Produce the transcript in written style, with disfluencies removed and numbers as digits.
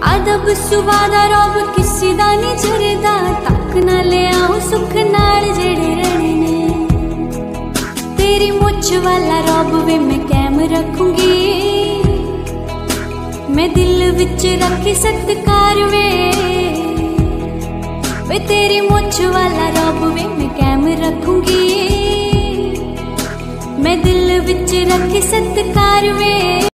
अदब सुवादा रब किसी दा नहीं चरदा, तक ना ले आओ सुख नाल जेड़े रहने ने। तेरी मुझ वाला रब वे मैं कैम रखूंगी, मैं दिल विच रखी सत्कार वे तेरी मुझ वाला रब वे मैं कैम रखूंगी, मैं दिल विच रखी सत्कार वे।